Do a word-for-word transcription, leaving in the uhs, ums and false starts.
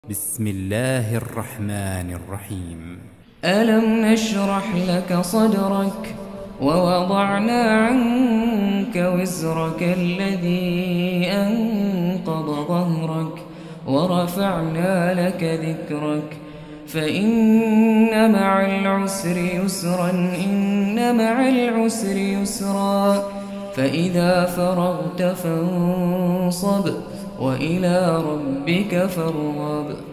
بسم الله الرحمن الرحيم. ألم نشرح لك صدرك ووضعنا عنك وزرك الذي أنقض ظهرك ورفعنا لك ذكرك فإن مع العسر يسرا إن مع العسر يسرا فإذا فرغت فانصب وإلى ربك فارغب.